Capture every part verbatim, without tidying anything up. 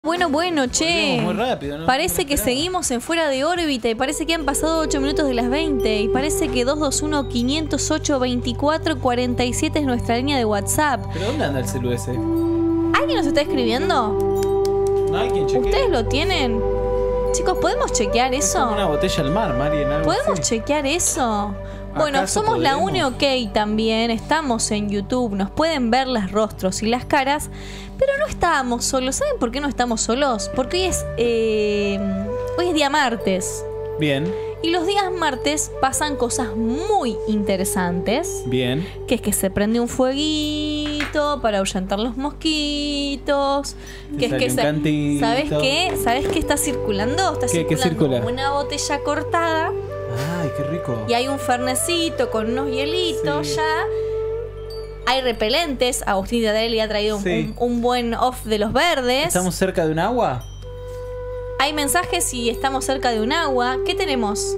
Bueno, bueno, che. Muy rápido, ¿no? Parece que seguimos en fuera de órbita y parece que han pasado ocho minutos de las veinte y parece que dos dos uno, cinco cero ocho, veinticuatro cuarenta y siete es nuestra línea de WhatsApp. ¿Pero dónde anda el celu ese? ¿Alguien nos está escribiendo? No hay quien chequee. ¿Ustedes lo tienen? Chicos, ¿podemos chequear Es como eso? una botella al mar, Mari, en algo ¿Podemos así. chequear eso? Bueno, ¿Acaso somos la podremos? Uni OK también, estamos en YouTube, nos pueden ver los rostros y las caras, pero no estábamos solos. ¿Saben por qué no estamos solos? Porque hoy es, eh, hoy es día martes. Bien, Y los días martes pasan cosas muy interesantes. bien. Que es que se prende un fueguito para ahuyentar los mosquitos. Que es sale que un sa- cantito. ¿Sabes qué? ¿Sabes qué está circulando? Está ¿Qué- qué circulando circula? una botella cortada. Ay, qué rico. Y hay un fernecito con unos hielitos Sí. ya. Hay repelentes. Agustín Tatarelli ha traído un, Sí. un- un buen off de los verdes. ¿Estamos cerca de un agua? Hay mensajes y estamos cerca de un agua. ¿Qué tenemos?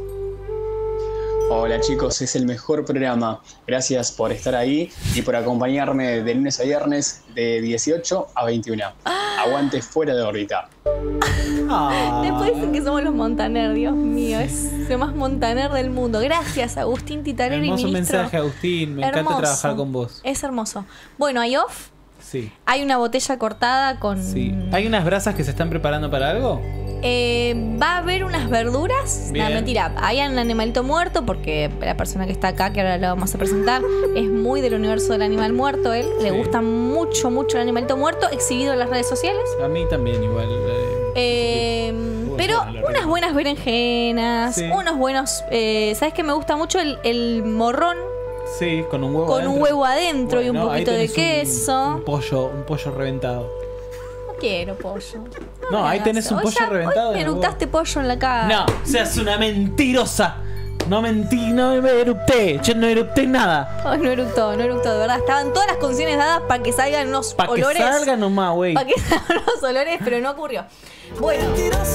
Hola chicos, es el mejor programa. Gracias por estar ahí y por acompañarme de lunes a viernes de dieciocho a veintiuno. Aguante fuera de órbita. Ah. Después dicen que somos los Montaner, Dios mío, es lo más Montaner del mundo. Gracias, Agustín Titarelli, Hermoso ministro. mensaje, Agustín. Me Hermoso. encanta trabajar con vos. Es hermoso. Bueno, hay off, Sí, hay una botella cortada con... sí. ¿Hay unas brasas que se están preparando para algo? Eh, va a haber unas verduras. Bien. No, mentira. Hay un animalito muerto porque la persona que está acá, que ahora lo vamos a presentar, es muy del universo del animal muerto. Él le Sí. gusta mucho, mucho el animalito muerto, exhibido en las redes sociales. A mí también igual. eh, Eh, Bueno, pero bueno, la unas verdad. buenas berenjenas, Sí. unos buenos... Eh, ¿Sabes qué me gusta mucho? El, el morrón Sí, con un huevo con adentro. un huevo adentro y un Bueno, ahí poquito de tenés un- queso. Un, pollo, un pollo reventado. No quiero pollo. No, me ahí hagas- tenés un Hoy pollo ya- reventado Hoy me en el eructaste pollo en la cara. No, seas una mentirosa. No mentí, no me erupté. Yo no erupté nada. Ay, no eructó, no eructó, de verdad. Estaban todas las condiciones dadas para que salgan unos Para que olores. salga nomás, güey. Para que salgan unos olores, pero no ocurrió. Bueno.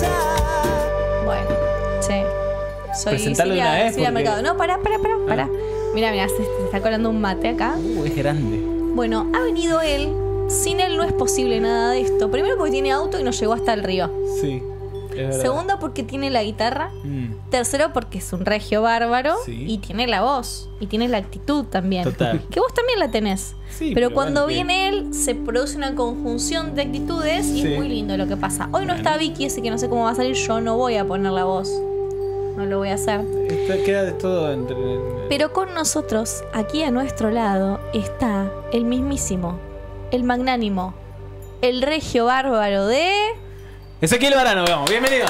Bueno, che. Soy Presentalo de Silvia, una vez, Silvia porque- Mercado. No, pará, pará, pará, pará. Ah. Mira, mira, se, se está colando un mate acá. Uh, es grande. Bueno, ha venido él. Sin él no es posible nada de esto. Primero porque tiene auto y nos llegó hasta el río. Sí, es verdad. Segundo porque tiene la guitarra. Mm, Tercero porque es un regio bárbaro. Sí. Y tiene la voz. Y tiene la actitud también. Total. Que vos también la tenés. Sí, pero pero cuando bueno, viene él, se produce una conjunción de actitudes y Sí. es muy lindo lo que pasa. Hoy no Bueno. está Vicky, ese que no sé cómo va a salir. Yo no voy a poner la voz. No lo voy a hacer. Esto queda de todo entre. Pero con nosotros, aquí a nuestro lado, está el mismísimo, el magnánimo, el regio bárbaro de... Ezequiel Varano, vamos, bienvenido.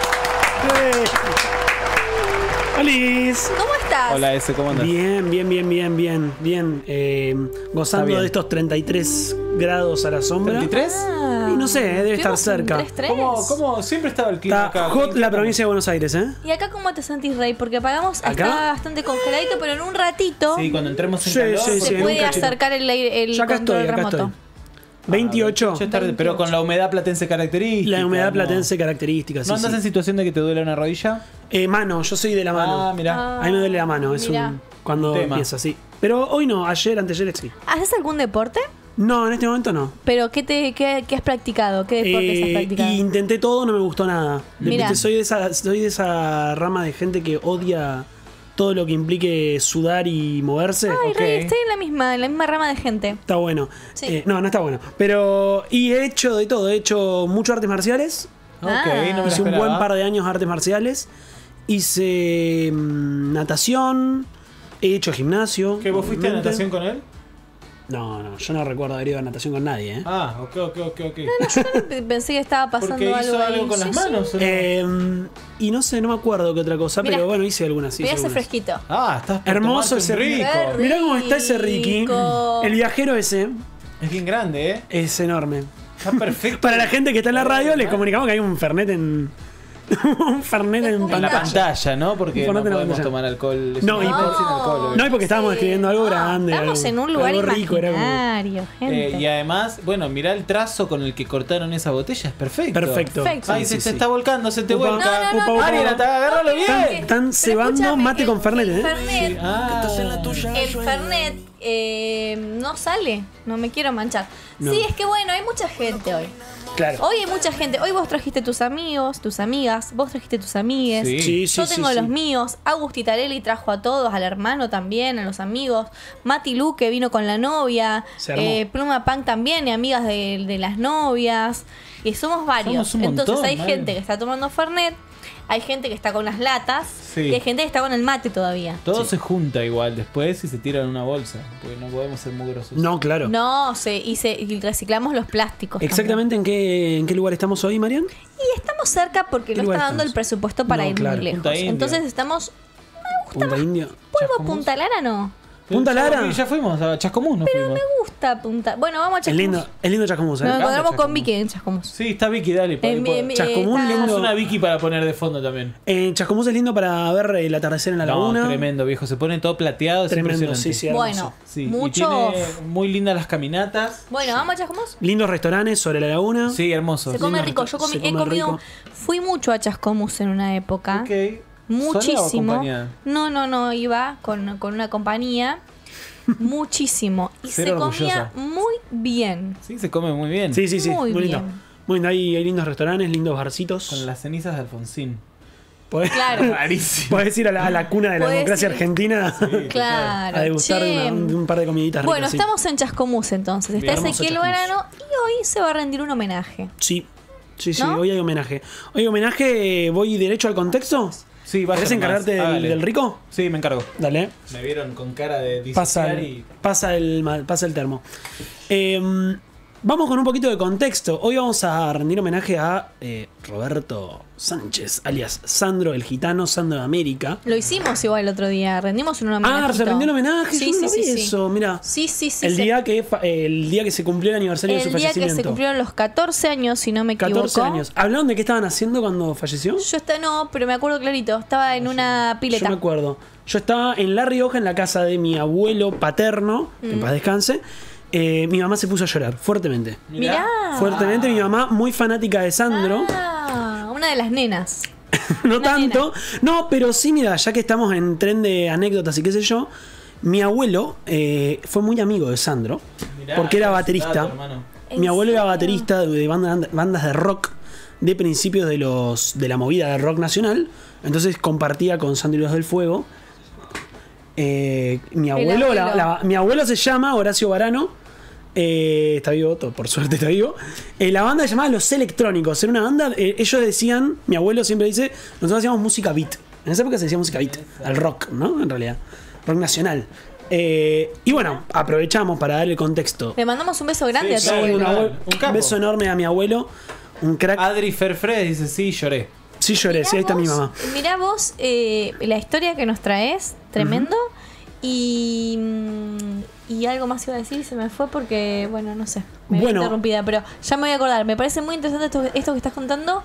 ¡Holis! ¿Cómo estás? Hola, Eze, ¿cómo andas? Bien, bien, bien, bien, bien, bien. Eh, gozando bien. de estos treinta y tres grados a la sombra. ¿treinta y tres? Ah, Y no sé, debe estar ¿estuvimos en cerca. tres tres? ¿Cómo, ¿Cómo siempre estaba el clima Está acá? hot ¿Qué- la cómo? provincia de Buenos Aires, ¿eh? ¿Y acá cómo te sentís, Rey? Porque apagamos, ¿Acá? está bastante congeladito, pero en un ratito Sí, cuando entremos en Sí, calor. sí, porque- sí, se en un puede cachito. acercar el, aire- el Yo acá control estoy, acá remoto. estoy. veintiocho. Ya es tarde, pero con la humedad platense característica. La humedad ¿no? platense característica, sí, ¿No andas sí. en situación de que te duele una rodilla? Eh, mano, yo soy de la mano. Ah, mira. A mí me duele la mano, es Mirá. un... Cuando Un tema. empieza, sí. Pero hoy no, ayer, anteayer sí. ¿Haces algún deporte? No, en este momento no. ¿Pero qué, te, qué, qué has practicado? ¿Qué deportes has Eh, practicado? y intenté todo, no me gustó nada. Mirá. Viste, Soy de, esa, soy de esa rama de gente que odia todo lo que implique sudar y moverse. Ay, ok. Rey, estoy en la misma, en la misma rama de gente. Está bueno. Sí. Eh, no, no está bueno. Pero. Y he hecho de todo. He hecho mucho artes marciales. Ok, Ah. no me la Hice un esperaba. buen par de años artes marciales. Hice mm, natación. He hecho gimnasio. ¿Que vos fuiste a obviamente. natación con él? No, no. Yo no recuerdo haber ido a natación con nadie, ¿eh? Ah, ok, ok, ok, ok. Yo también pensé que estaba pasando Porque algo hizo ahí. algo con Sí, las sí. manos. ¿o no? Eh, y no sé, no me acuerdo qué otra cosa. Mirá. pero bueno, hice algunas. Sí, Mirá hice ese algunas. fresquito. Ah, estás por Hermoso tomarte ese un rico. Qué Mirá cómo está ese Ricky. Rico. El viajero ese Es bien grande, ¿eh? es enorme. Está perfecto. Para la gente que está en la radio, les comunicamos que hay un Fernet en. un Fernet en En la pantalla. pantalla, ¿no? Porque Un no Fernet en la podemos pantalla. tomar alcohol. Es No, una y bebida por- sin alcohol. No, y porque estábamos escribiendo algo grande. Estamos algo- en un lugar algo rico, era como- imaginario, gente. Eh, y además, bueno, mirá el trazo con el que cortaron esa botella, es perfecto. Perfecto. Perfecto. Ay, Sí, se sí, te sí. está volcando, se te Upa. vuelca. No, no, no, Upa, upa, Ariel, upa. agárralo bien. Están- están Pero cebando escúchame, mate el- con Fernet, el ¿eh? Fernet, Ah, el Fernet eh, no sale. No me quiero manchar. No. Sí, es que bueno, hay mucha gente hoy. Claro. Hoy hay mucha gente. Hoy vos trajiste tus amigos, tus amigas, vos trajiste tus amigues. Sí. Sí, sí, Yo sí, tengo sí. los míos. Agusty Tarelli trajo a todos, al hermano también, a los amigos. Mati Luque vino con la novia. Se armó. Eh, Pluma Punk también, y amigas de, de las novias. Y somos varios. Somos un Entonces montón, hay madre. gente que está tomando Fernet, hay gente que está con las latas, Sí. y hay gente que está con el mate todavía. Todo se junta igual después y se tira en una bolsa. Porque no podemos ser muy grosos. No, claro. No, se, y, se, y reciclamos los plásticos. Exactamente en qué, en qué lugar estamos hoy, Marian. también. Y estamos cerca porque ¿Qué no lugar está dando estamos? el presupuesto para No, ir claro. muy lejos. Punta Indio. Entonces estamos. Punta Indio. ¿Vuelvo a Chascomús. Punta Lara no? Punta Ya- Lara. Ya fuimos, a Chascomús nos fuimos. Me gusta Punta. Bueno, vamos a Es Chascomús. lindo, es lindo Chascomús, ¿eh? Nos encanta encontramos con Chascomús. Vicky en Chascomús. Sí, está Vicky, dale. Eh, mi- Eh, mi- Chascomús está- lindo. Tenemos una Vicky para poner de fondo también. Eh, Chascomús es lindo para ver el atardecer en la No, laguna. tremendo, viejo. Se pone todo plateado. Es Tremendo, impresionante. sí, sí, hermoso. Bueno, Sí, mucho. y tiene muy lindas las caminatas. Bueno, vamos a Chascomús. Lindos restaurantes sobre la laguna. Sí, hermoso. Se come lindo rico. rico, Yo comí, se he come comido. rico. Fui mucho a Chascomús en una época. Ok. ¿Sola o Muchísimo. acompañada? No, no, no, iba con, con una compañía. Muchísimo. Y Cero se comía orgullosa. muy bien. Sí, se come muy bien. Sí, sí, sí. Muy Muy, lindo. bien. Muy lindo. Hay, hay lindos restaurantes, lindos barcitos. Con las cenizas de Alfonsín. Podés, Claro. Rarísimo. podés ir a la, a la cuna de la Podés democracia ir. argentina Claro. a degustar de, che. una- de un par de comiditas Bueno, ricas. sí. estamos en Chascomús entonces. Está Bien, hermoso Ezequiel Chascomús. Varano y hoy se va a rendir un homenaje. Sí, sí, sí. ¿No? Hoy hay homenaje. Hoy hay homenaje. ¿Voy derecho al contexto? Sí, vaya ¿Querés nomás. encargarte del, Hágale. del rico? Sí, me encargo. Dale. Me vieron con cara de Pasa disociar el, y... pasa el, ma- pasa el termo. Eh, vamos con un poquito de contexto. Hoy vamos a rendir homenaje a eh, Roberto Sánchez, alias Sandro el Gitano, Sandro de América. Lo hicimos igual el otro día. Rendimos un homenaje. Ah, se rindió un homenaje. Sí, Yo no sí, vi sí, sí. eso, mira. Sí, sí, sí. el, se- día que, fa- el día que se cumplió el aniversario de su el día que fallecimiento. se cumplieron los catorce años, si no me equivoco. catorce años. ¿Hablaron de qué estaban haciendo cuando falleció? Yo estaba, no, pero me acuerdo clarito. Estaba en una pileta. Yo me acuerdo. Yo estaba en La Rioja, en la casa de mi abuelo paterno, que en Mm. paz descanse. Eh, mi mamá se puso a llorar fuertemente. Mirá. Fuertemente, mi mamá, muy fanática de Sandro. Ah, una de las nenas. no una tanto. No, pero sí, mira, ya que estamos en tren de anécdotas y qué sé yo, mi abuelo eh, fue muy amigo de Sandro. Mirá, porque era dato, baterista. hermano. Mi abuelo era serio? baterista de, de banda- bandas de rock de principios de los de la movida del rock nacional. Entonces compartía con Sandro y los del Fuego. Eh, mi abuelo, abuelo. la- la- mi abuelo se llama Horacio Varano. Eh, está vivo, todo- por suerte está vivo. Eh, la banda se llamaba Los Electrónicos. Era una banda, eh, ellos decían, mi abuelo siempre dice, nosotros hacíamos música beat. En esa época se decía música beat, al rock, ¿no? En realidad, rock nacional. Eh, y bueno, aprovechamos para dar el contexto. Le mandamos un beso grande Sí, a tu sí, Sí, abuelo. un, claro. abue- Un capo. un beso enorme a mi abuelo, un crack. Adri Ferfred dice, sí, lloré. Sí lloré, sí, ahí está mi vos- mamá. Mirá vos eh, la historia que nos traes, tremendo. Y, mm, y algo más iba a decir y se me fue porque, bueno, no sé, me vi Bueno. interrumpida, pero ya me voy a acordar. Me parece muy interesante esto, esto que estás contando.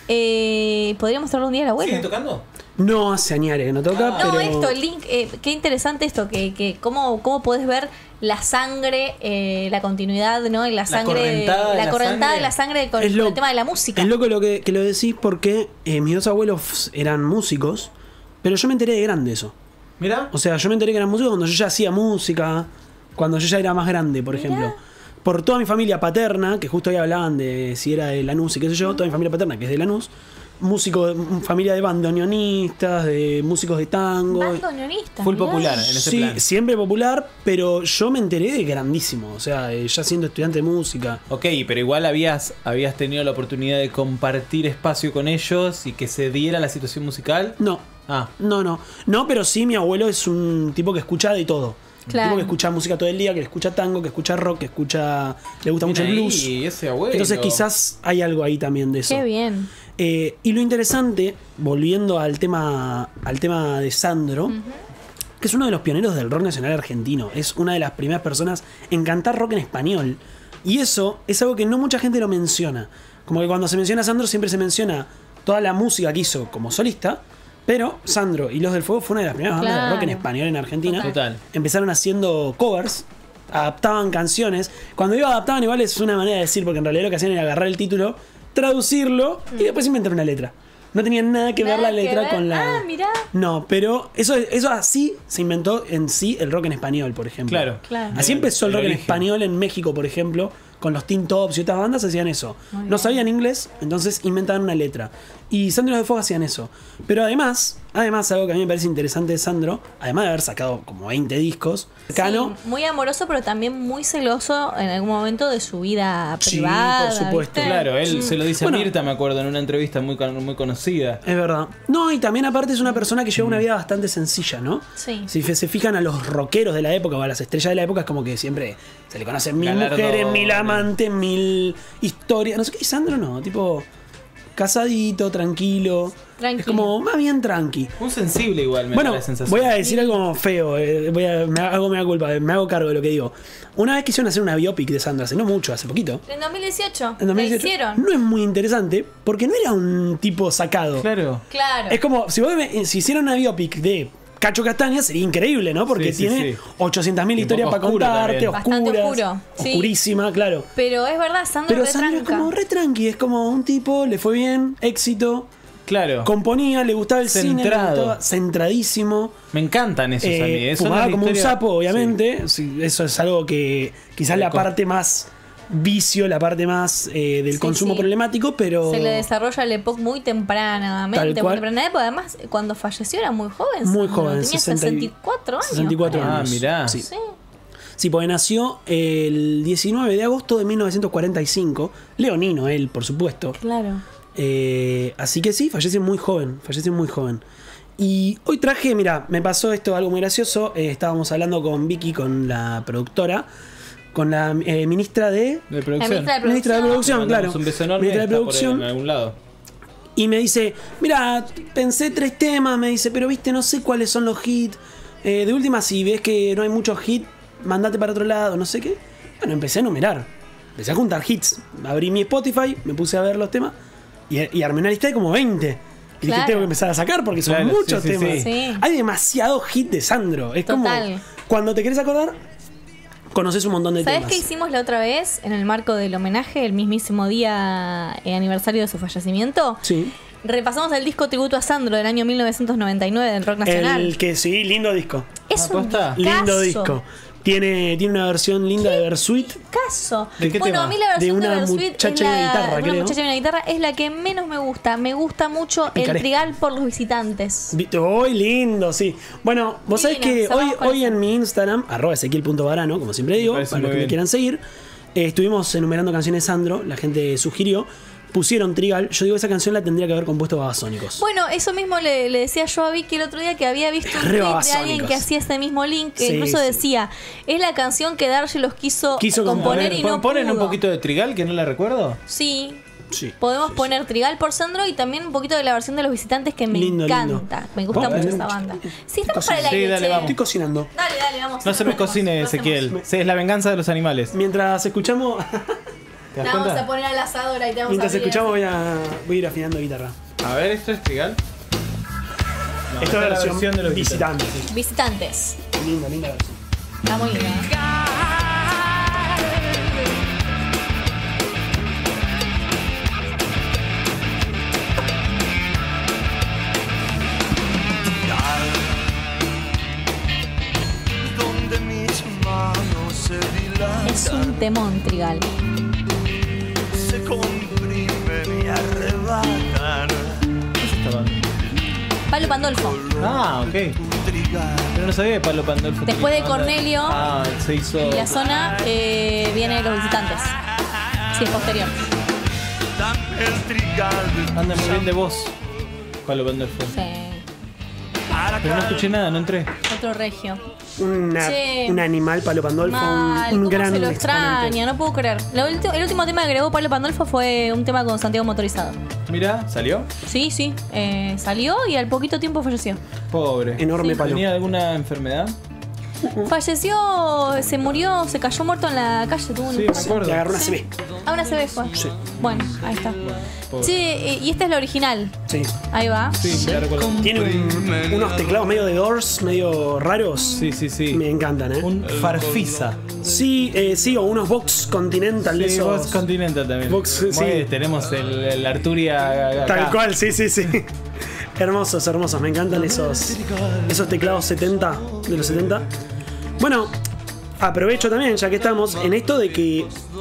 Eh, Podríamos traerlo un día a la abuela. ¿Sigue tocando? No hace añares que no toca, Ah. No, pero. esto, el link, eh, qué interesante esto, que, que cómo, cómo podés ver la sangre, eh, la continuidad, ¿no? Y la sangre, correntada de la la correntada sangre. de la sangre con, Es con lo- el tema de la música. Es loco lo que, que lo decís porque eh, mis dos abuelos eran músicos, pero yo me enteré de grande eso. Mira. O sea, yo me enteré que eran músicos cuando yo ya hacía música, cuando yo ya era más grande, por Mirá. ejemplo. Por toda mi familia paterna, que justo ahí hablaban de si era de Lanús y qué sé yo, toda mi familia paterna, que es de Lanús, músico, familia de bandoneonistas, de músicos de tango. Bandoneonista, Full mirá. popular en ese Sí, plan. siempre popular, pero yo me enteré de grandísimo, o sea, eh, ya siendo estudiante de música. Ok, pero igual habías, habías tenido la oportunidad de compartir espacio con ellos y que se diera la situación musical. No, Ah, no, no. No, pero sí, mi abuelo es un tipo que escucha de todo. Un Claro. tipo que escucha música todo el día, que escucha tango, que escucha rock, que escucha. Le gusta mucho el bien blues. ahí, ese abuelo. Entonces quizás hay algo ahí también de eso. Qué bien. Eh, y lo interesante, volviendo al tema, al tema de Sandro, que es uno de los pioneros del rock nacional argentino, es una de las primeras personas en cantar rock en español. Y eso es algo que no mucha gente lo menciona. Como que cuando se menciona a Sandro siempre se menciona toda la música que hizo como solista, pero Sandro y Los del Fuego fue una de las primeras bandas de Claro. rock en español en Argentina. Total. Empezaron haciendo covers, adaptaban canciones. Cuando digo adaptaban, igual es una manera de decir, porque en realidad lo que hacían era agarrar el título, traducirlo y después inventar una letra. No tenían nada que ver Nada la que letra ver. con la. Ah, mirá. No, pero eso, eso así se inventó en sí el rock en español, por ejemplo. Claro. Claro. Así empezó el El rock en origen. español en México, por ejemplo, con los Teen Tops y otras bandas hacían eso. Muy No bien. sabían inglés, entonces inventaban una letra. Y Sandro de Fuego hacían eso. Pero además, además, algo que a mí me parece interesante de Sandro, además de haber sacado como veinte discos, cercano. Sí, muy amoroso, pero también muy celoso en algún momento de su vida Sí, privada. por supuesto. ¿viste? Claro, él se lo dice Bueno. a Mirta, me acuerdo, en una entrevista muy, con- muy conocida. Es verdad. No, y también aparte es una persona que lleva una vida bastante sencilla, ¿no? Sí. Si fe- se fijan a los rockeros de la época o a las estrellas de la época, es como que siempre se le conocen mil Galardo, mujeres, mil ¿no? amantes, mil historias. No sé qué, y Sandro no, tipo casadito, tranquilo. Tranquilo. Es como más bien tranqui. Un sensible igual, me Bueno, da la sensación. voy a decir algo feo, eh, voy a, me hago, me hago culpa, me hago cargo de lo que digo. Una vez quisieron hacer una biopic de Sandro, hace no mucho, hace poquito. En dos mil dieciocho. En dos mil dieciocho. ¿La hicieron? No es muy interesante porque no era un tipo sacado. Claro. Claro. Es como, si, vos me- si hicieran una biopic de Cacho Castaña sería increíble, ¿no? Porque Sí, sí, tiene sí. ochocientas mil Y un historias poco para oscuro contarte, también. Bastante oscuras, oscuro, sí. oscurísima, claro. Pero es verdad, Sandro Pero re Sandro es tranca. como re tranqui, es como un tipo, le fue bien, éxito, Claro. componía, le gustaba el cine, le Centrado. gustaba, centradísimo. Me encantan esos Eh, a mí. Eso fumaba es la como un historia- sapo, obviamente. Sí, eso es algo que quizás la Con- parte más vicio, la parte más eh, del Sí, consumo sí. problemático, pero Se le desarrolla la época muy tempranamente, Tal muy cual. temprana época. Además, cuando falleció era muy joven. Muy Sandro. joven, Tenía sesenta y- sesenta y cuatro años. sesenta y cuatro creo. Ah, años. mirá. Sí. Sí. Sí, porque nació el diecinueve de agosto de mil novecientos cuarenta y cinco. Leonino, él, por supuesto. Claro. Eh, así que sí, falleció muy joven. Falleció muy joven. Y hoy traje, mira, me pasó esto algo muy gracioso. Eh, estábamos hablando con Vicky, con la productora, con la eh, ministra de. De producción. La ministra de Ministra de Producción, Le mandamos claro. Un beso enorme. Ministra de está por ahí Producción. en algún lado. Y me dice, mira, pensé tres temas, me dice, pero viste, no sé cuáles son los hits. Eh, de última, si ves que no hay muchos hits, mandate para otro lado, no sé qué. Bueno, empecé a enumerar. Empecé a juntar hits. Abrí mi Spotify, me puse a ver los temas y, y armé una lista de como veinte. Y dije, Claro. tengo que empezar a sacar porque son Claro, muchos sí, sí, temas. sí. Sí. Hay demasiados hits de Sandro. Es Total. como, cuando te querés acordar, conoces un montón de ¿Sabes temas. qué hicimos la otra vez en el marco del homenaje, el mismísimo día eh, aniversario de su fallecimiento? Sí. Repasamos el disco tributo a Sandro del año mil novecientos noventa y nueve del rock nacional. El que sí, lindo disco. Es Ah, un ¿posta? discazo. Lindo disco. Tiene, tiene una versión linda de Versuit. Caso. ¿De qué bueno, tema? a mí la versión De de, una Versuit muchacha es y una la, guitarra, de una creo. muchacha y una guitarra es la que menos me gusta. Me gusta mucho Picaré. el trigal por los visitantes. Hoy lindo, sí. Bueno, vos sabés Divino, que cerramos hoy, con hoy eso. en mi Instagram, arroba ezequiel punto varano, como siempre digo, Me parece para los muy que me bien. quieran seguir, eh, estuvimos enumerando canciones de Sandro, la gente sugirió, pusieron Trigal. Yo digo, esa canción la tendría que haber compuesto Babasónicos. Bueno, eso mismo le, le decía yo a Vicky el otro día, que había visto un Re tweet de babasónicos. alguien que hacía ese mismo link, que Sí, incluso sí. decía, es la canción que Darcy los quiso, Quiso A componer ver, y no ¿ponen pudo. un poquito de Trigal que no la recuerdo? Sí, Sí. podemos poner Trigal por Sandro y también un poquito de la versión de los visitantes que me Lindo, encanta. lindo. Me gusta Vamos a mucho prender esa un banda. chiquito. Sí, estamos Sí, para el aire, dale, che. vamos. Estoy cocinando. Dale, dale, vamos. No se me Lo hacemos, cocine, lo hacemos. Ezequiel. Sí, es la venganza de los animales. Mientras escuchamos, ¿Te das La vamos cuenta? a poner al asador ahí te vamos mientras a abrir escuchamos así. voy a, voy a ir afinando guitarra. A ver, ¿esto es Trigal? No, Esta es la versión, de los visitante. Sí. Visitantes. Linda, linda versión. Está muy linda. Donde mis manos se dilatan, Es un temón, Trigal. se comprimen y arrebatan. ¿Qué es esta banda? Pablo Pandolfo. Ah, ok. Trigal, Pero no sabía que Pablo Pandolfo. Después de tenía una banda. Cornelio Ah, se hizo. Y la zona eh, viene los visitantes. Sí, es posterior. dame el trigal. Anda muy bien de voz. Pablo Pandolfo. Sí. Para Pero no escuché nada, no entré. Otro regio. Una- Che. un animal, Palo Pandolfo, Mal, un, un ¿cómo gran se lo exponente. extraña? No puedo creer. Lo ulti- el último tema que grabó Pablo Pandolfo fue un tema con Santiago Motorizado. Mira, ¿salió? Sí, sí. eh, salió y al poquito tiempo falleció. Pobre. Enorme Sí. palo. ¿Tenía alguna enfermedad? Falleció, se murió, se cayó muerto en la calle. Tuvo un Sí, me infarto. acuerdo. Le agarró una Sí. C B. Ah, una C B fue. Sí. Bueno, ahí está. Pobre. Che, eh, y esta es la original. Sí. Ahí va. Sí, me la recuerdo. Tiene un- unos teclados medio de Doors, medio raros. Sí, sí, sí. Me encantan, ¿eh? Un farfisa. Sí, eh, sí, o unos Vox Continental de Sí, esos. Vox Continental también. Vox, Muy sí. bien, tenemos el, el Arturia acá. Tal cual, sí, sí, sí. Hermosos, hermosos. Me encantan esos, esos teclados setenta, de los setenta. Bueno, aprovecho también, ya que estamos, en esto de que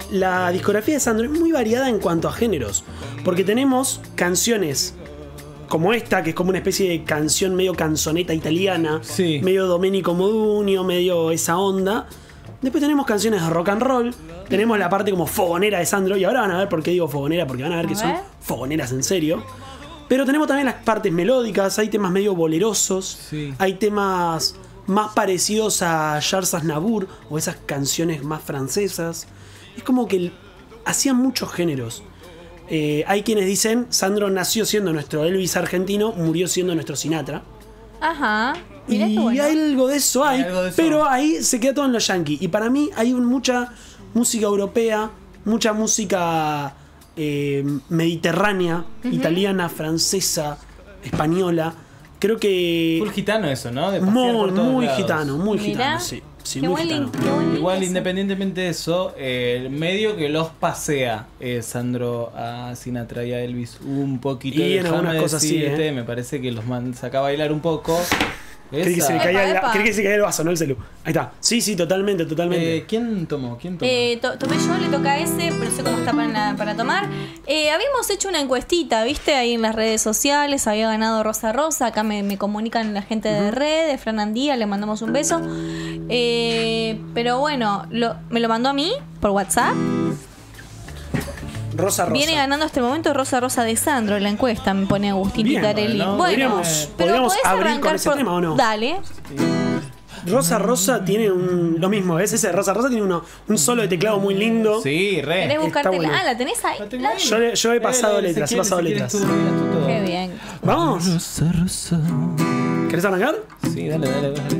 la discografía de Sandro es muy variada en cuanto a géneros. Porque tenemos canciones como esta, que es como una especie de canción medio canzoneta italiana, Sí. medio Domenico Modugno, medio esa onda. Después tenemos canciones de rock and roll, tenemos la parte como fogonera de Sandro, y ahora van a ver por qué digo fogonera, porque van a ver A que ver. son fogoneras en serio. Pero tenemos también las partes melódicas, hay temas medio bolerosos, Sí. hay temas más parecidos a Charles Aznavour o esas canciones más francesas. Es como que hacían muchos géneros. Eh, hay quienes dicen, Sandro nació siendo nuestro Elvis argentino, murió siendo nuestro Sinatra. Ajá. Mirá Y qué bueno. algo de eso hay, Hay algo de eso. pero ahí se queda todo en los yankees. Y para mí hay un- mucha música europea, mucha música eh, mediterránea, italiana, francesa, española. Creo que Full gitano eso, ¿no? De pasear por muy, todos muy lados. gitano, muy Mirá, gitano, sí. Sí, qué muy buen gitano. link, qué buen link Igual, ese. independientemente de eso, eh, el medio que los pasea, eh, Sandro, a Sinatra y a Elvis, un poquito Y de en algunas déjame cosas sí, decirte, ¿eh? me parece que los man- saca a bailar un poco. Creí que, se le Esa- caía Epa, el- epa. creí que se caía el vaso, no el celu. Ahí está. Sí, sí, totalmente, totalmente. Eh, ¿Quién tomó? ¿Quién tomó? Eh, to- tomé yo, le toca a ese, pero no sé cómo está para, para tomar. Eh, habíamos hecho una encuestita, ¿viste? Ahí en las redes sociales, había ganado Rosa Rosa. Acá me, me comunican la gente de Red, de Fran Andía, le mandamos un beso. Eh, pero bueno, lo- me lo mandó a mí por WhatsApp. Rosa Rosa. Viene ganando hasta el momento Rosa Rosa de Sandro, la encuesta, me pone Agustín Bien, Titarelli. bueno, Bueno, podríamos- pero podríamos podés abrir arrancar con ese por- tema, ¿o no? Dale. Rosa Rosa tiene un, lo mismo, ¿ves? Ese Rosa Rosa tiene uno, un solo de teclado muy lindo. Sí, re. ¿Querés buscarte bueno. la? Ah, ¿la tenés ahí? La tengo La- ahí. Yo, le- yo he pasado Eh, letras, he Ezequiel, pasado Ezequiel, letras. tú, tú todo. Qué bien. ¿Vamos? Rosa, rosa. ¿Querés arrancar? Sí, dale, dale, dale.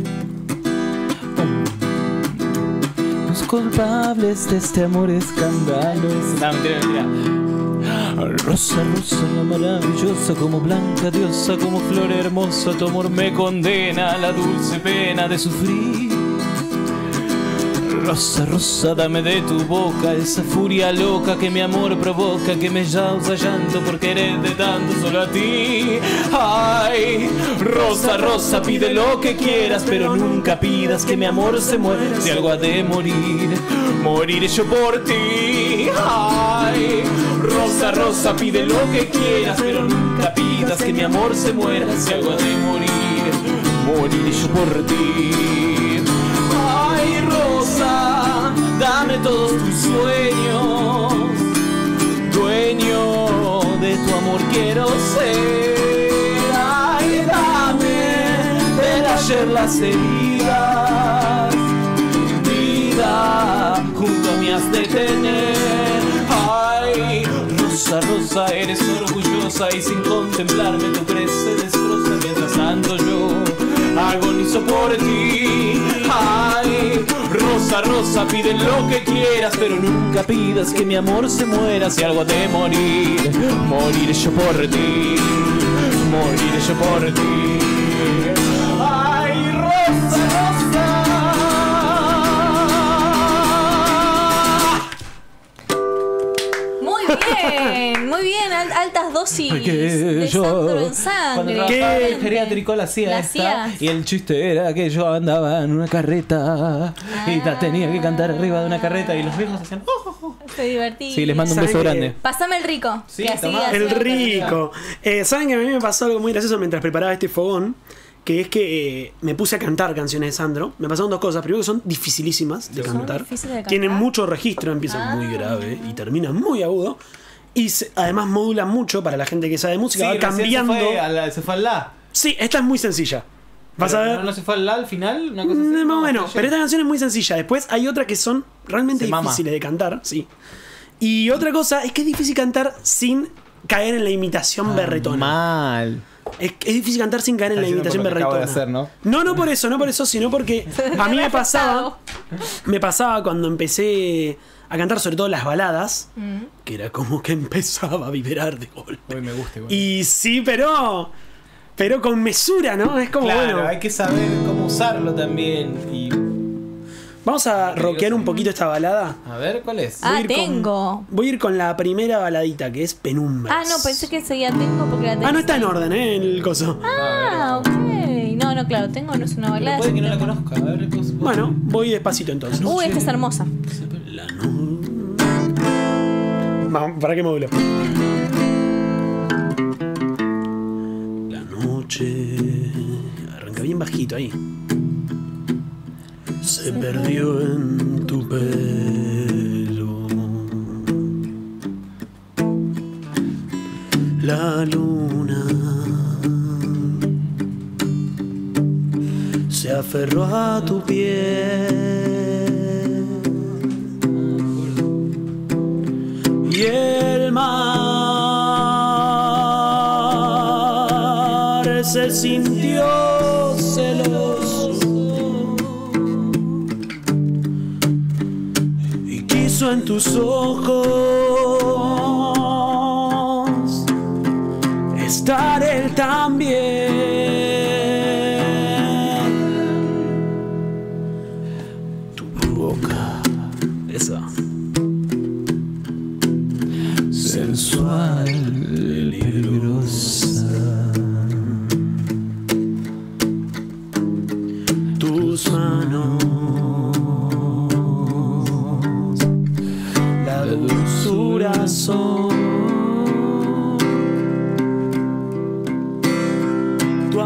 Los culpables de este amor escandaloso. No, mentira, mentira. Rosa, rosa, la maravillosa, como blanca diosa, como flor hermosa, tu amor me condena a la dulce pena de sufrir. Rosa, rosa, dame de tu boca esa furia loca que mi amor provoca, que me causa llanto por querer de tanto solo a ti. Ay, rosa, rosa, pide lo que quieras, pero nunca pidas que mi amor se muera. Si algo ha de morir, moriré yo por ti. Ay, rosa, rosa, pide lo que quieras, pero nunca pidas que mi amor se muera. Si algo ha de morir, moriré yo por ti. Ay, rosa, dame todos tus sueños, dueño de tu amor quiero ser. Ay, dame del ayer las heridas, vida junto a mí has de tener. Ay, rosa, rosa, eres orgullosa y sin contemplarme tu crece destroza mientras ando yo agonizo por ti. Ay, rosa, rosa, pide lo que quieras, pero nunca pidas que mi amor se muera. Si algo ha de morir, moriré yo por ti, moriré yo por ti. Ay, rosa, rosa. Muy bien, muy bien. al- altas dosis Porque de yo, Sandro en cuando sangre. trabajaba en el ¿Qué? geriátrico la hacía La esta, hacías. y el chiste era que yo andaba en una carreta y ta- tenía que cantar arriba de una carreta y los viejos hacían oh, oh, oh. Estoy divertido. Sí, les mando un ¿Saben beso qué? grande. Pasame el rico. Sí, que así tomá. así El lo termino. rico. Eh, ¿Saben que a mí me pasó algo muy gracioso mientras preparaba este fogón? Que es que eh, me puse a cantar canciones de Sandro. Me pasaron dos cosas. Primero que son dificilísimas de ¿Son cantar. difíciles de cantar? Tienen mucho registro, empiezan Ah. muy grave y terminan muy agudo. Y se- además modulan mucho para la gente que sabe música. Sí, va recién cambiando. Se fue, a la- se fue al la. Sí, esta es muy sencilla. Vas Pero a ver. ¿No, no se fue al la al final? Una cosa así. Mm, Más o No, menos, fue pero ayer. esta canción es muy sencilla. Después hay otras que son realmente Se mama. difíciles de cantar, sí. Y otra cosa es que es difícil cantar sin caer en la imitación berretona. Mal. Es, es difícil cantar sin caer en la Estás imitación diciendo por lo que berretona. acabo de hacer, ¿no? No, no por eso, no por eso, sino porque a mí me pasaba, me pasaba cuando empecé a cantar sobre todo las baladas, Mm. que era como que empezaba a vibrar de golpe. Uy, me gusta igual. Y sí, pero pero con mesura, ¿no? Es como Claro, bueno. hay que saber cómo usarlo también. Y Vamos a rockear un poquito esta balada. a ver, ¿cuál es? Ah, Voy a ir con- tengo. Voy a ir con la primera baladita, que es Penumbras. Ah, no, pensé que seguía tengo porque la tengo. Ah, no está en orden, ¿eh? El coso. Ah, ok. No, no, claro, tengo no es una balada. Puede que es no un la tema. conozca. A ver, vos- vos- Bueno, voy despacito entonces. Uy, esta es hermosa. La noche ¿Para qué módulo? La noche arranca bien bajito ahí. Se perdió en tu pelo. La luna se aferró a tu piel y el mar se sintió celoso y quiso en tus ojos estar él también. Eso. Sensual, peligrosa. Tus manos, la dulzura son. Tu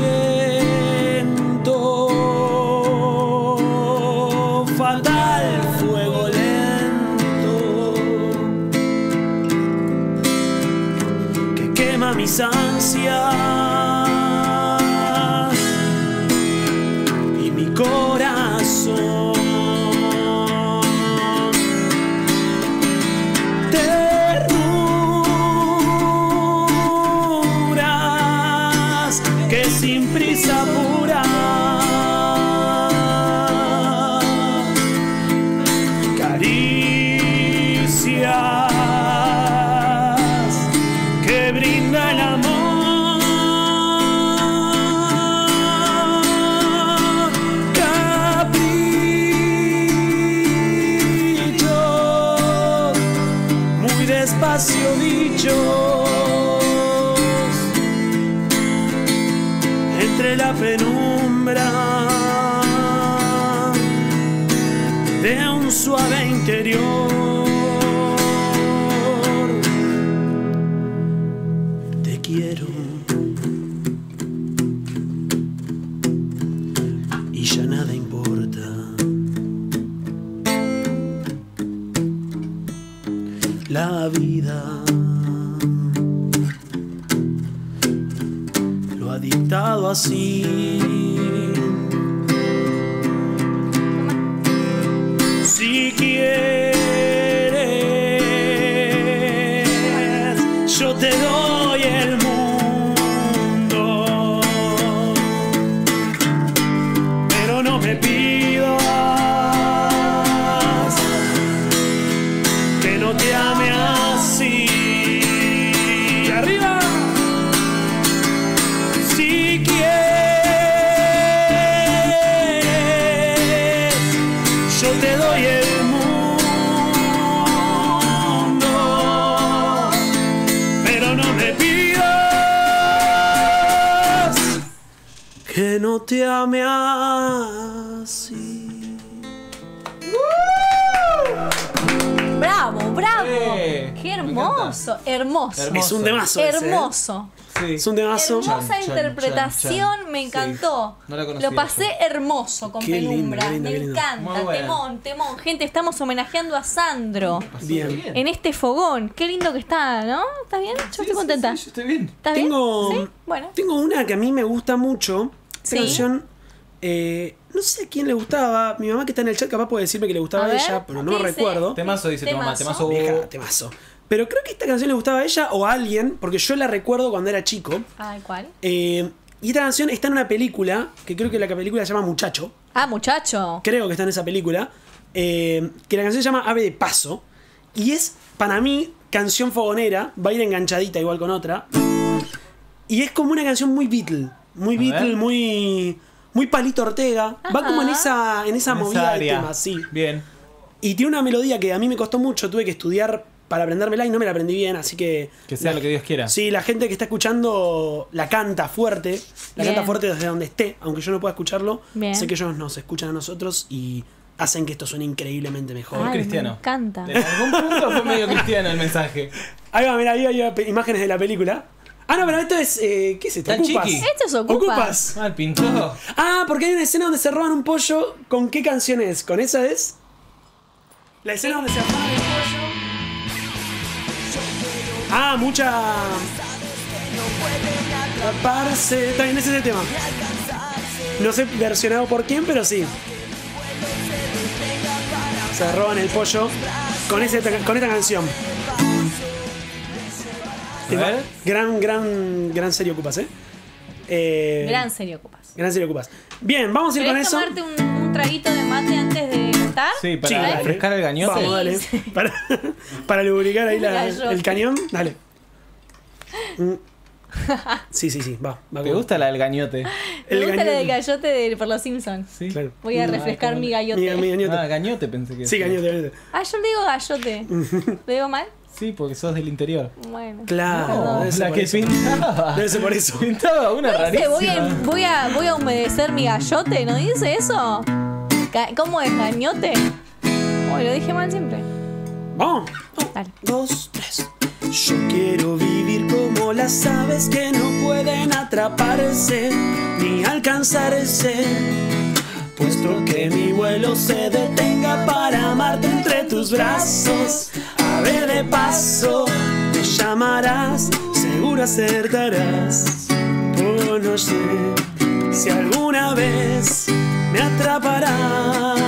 aliento fatal, fuego lento que quema mis ansias y mi corazón. Ternuras que sin prisa pura que brinda el amor, caprichos muy despacio dichos entre la penumbra de un suave interior. Quiero y ya nada importa. La vida lo ha dictado así. Si quieres, yo te doy el mundo, pero no me pidas que no te ame así. ¡Arriba! Si quieres, yo te doy el mundo, pero no me pidas que no te ame así. ¡Bravo, bravo! Eh, ¡Qué me hermoso! Hermoso. Es un temazo ese, ¿eh? Hermoso. Sí. Es un temazo. Hermosa Chan, chan, interpretación, chan, chan. me encantó. Sí, no la conocía Lo pasé yo. hermoso con Qué lindo, Penumbra. qué lindo, me qué lindo. encanta. Muy buena. Temón, temón. Gente, estamos homenajeando a Sandro Bien. en este fogón. Qué lindo que está, ¿no? ¿Estás bien? Yo Sí, estoy sí, contenta. sí, yo estoy bien. ¿Estás Tengo, bien? Sí, bueno. tengo una que a mí me gusta mucho. Esta Sí. canción, eh, no sé a quién le gustaba. Mi mamá que está en el chat capaz puede decirme que le gustaba A a, ver, ella, pero no ¿qué dice? recuerdo. Temazo dice tu mamá, Temazo. temazo. Vieja, temazo. Pero creo que esta canción le gustaba a ella o a alguien, porque yo la recuerdo cuando era chico. Ay, ¿cuál? Eh, y esta canción está en una película, que creo que la película se llama Muchacho. Ah, muchacho. Creo que está en esa película. eh, que la canción se llama Ave de Paso. Y es, para mí, canción fogonera. Va a ir enganchadita igual con otra. Y es como una canción muy Beatle. Muy A Beatle, ver. muy... Muy Palito Ortega. Va Ajá. como en esa, en esa En esa movida de área. temas, sí. Bien. Y tiene una melodía que a mí me costó mucho. Tuve que estudiar para aprendérmela y no me la aprendí bien. Así que... Que sea la- lo que Dios quiera. Sí, la gente que está escuchando la canta fuerte. La Bien. canta fuerte desde donde esté. Aunque yo no pueda escucharlo. Bien. Sé que ellos nos escuchan a nosotros y hacen que esto suene increíblemente mejor. Ay, cristiano. Me encanta. En algún punto fue medio cristiano el mensaje. Ahí va, mira, ahí hay pe- imágenes de la película. Ah, no, pero esto es. Eh, ¿Qué es esto? Está Ocupas. chiqui. Esto es Ocupas. Ah, el pintor. Ah, porque hay una escena donde se roban un pollo. ¿Con qué canción es? ¿Con esa es? La escena donde se roban el pollo. Ah, mucha. Atraparse. Está bien, ese es el tema. No sé versionado por quién, pero sí. Se roban el pollo con, ese, con esta canción. A ver. Gran, gran, gran serie Ocupas, ¿eh? eh Gran serio Ocupas. Gran serie Ocupas. Bien, vamos a ir con ¿Querés eso. tomarte un, un traguito de mate antes de cantar? Sí, para Sí, dale. refrescar el gañote. Vamos, Sí, dale. sí. Para, para lubricar ahí la- Gallote. el cañón. Dale. Mm. Sí, sí, sí. Va. va ¿Te con- gusta la del gañote? Me el gusta la gañote. del gallote de, por los Simpsons. Sí. Claro. Voy a refrescar mi gallote. Mi, mi gañote. Ah, gañote pensé que Sí, decía. gañote, gañote. Ah, yo le digo gallote. ¿Lo digo mal? Sí, porque sos del interior. Bueno. Claro. No, debe ser la por que eso. pintaba. Debe ser por eso. Pintaba una ¿Dice rarísima. voy a, voy, a, voy a humedecer mi gallote? ¿No dice eso? Ga- ¿Cómo es gañote? Oh, lo dije mal siempre. Vamos. Dale. Dos, tres. Yo quiero vivir como las aves que no pueden atraparse ni alcanzarse. Puesto que mi vuelo se detenga para amarte entre tus brazos. Ave de paso, me llamarás, seguro acertarás. Oh, no sé si alguna vez me atraparás.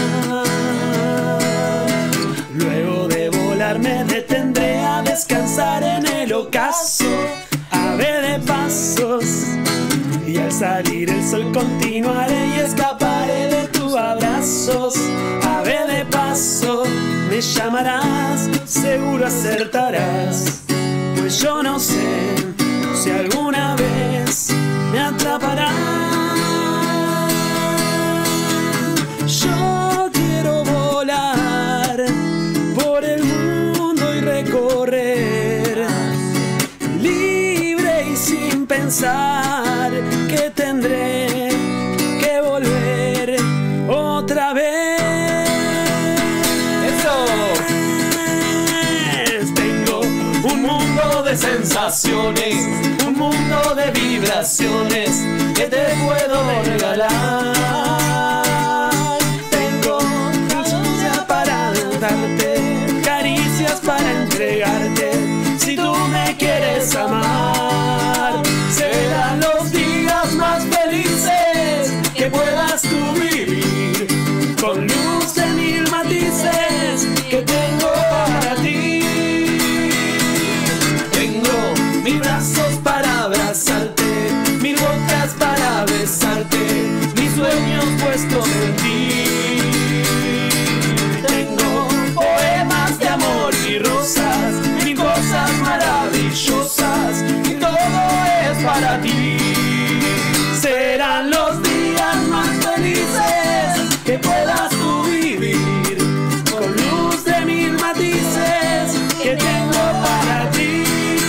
Luego de volar me detendré a descansar en el ocaso. Ave de pasos. Y al salir el sol continuaré y escaparé de tus abrazos. Ave de paso, me llamarás, seguro acertarás. Pues yo no sé si alguna vez me atraparás. Yo quiero volar por el mundo y recorrer libre y sin pensar que tendré que volver otra vez. ¡Eso! Tengo un mundo de sensaciones, un mundo de vibraciones que te puedo regalar. Tengo música para darte, caricias para entregarte. Si tú me quieres amar, serán los días más felices que puedas tú vivir, con luz de mil matices que tengo para ti. Tengo mis brazos para abrazarte, mis bocas para besarte, mis sueños puestos en ti. Tengo poemas de amor y rosas, mil cosas maravillosas, y todo es para ti. Serán los días más felices que puedas tú vivir, con luz de mil matices que tengo para ti.